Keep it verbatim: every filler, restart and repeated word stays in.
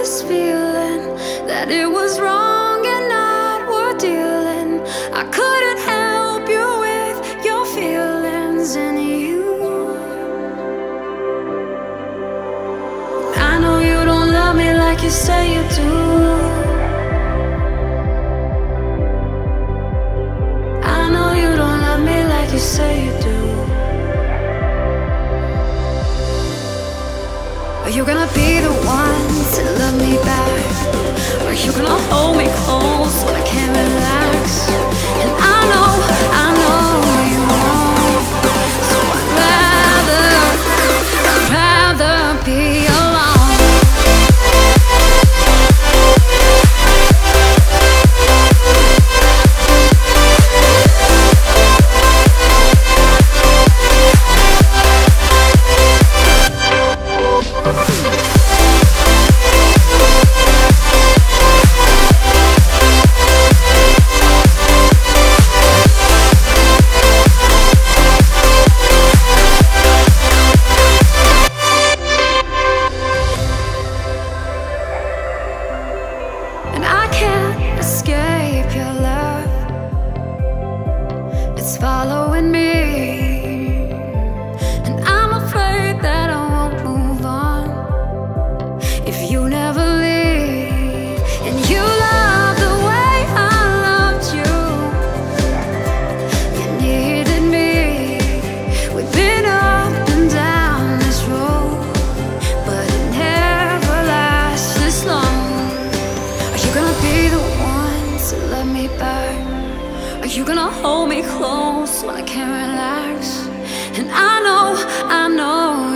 this feeling that it was wrong and not worth dealing. I couldn't help you with your feelings and you. I know you don't love me like you say you do. I know you don't love me like you say you do. Are you gonna be the one to love me back? Are you gonna hold me close when I can't relax? And I know, I know you won't. So I'd rather, I'd rather be alone. And I can't escape your love. It's following me, and I'm afraid that I won't move on if you never leave. And you love the way I loved you. You needed me. We've been up and down this road, but it never lasts this long. Are you gonna be the one to love me back? Are you gonna hold me close when I can't relax? And I know, I know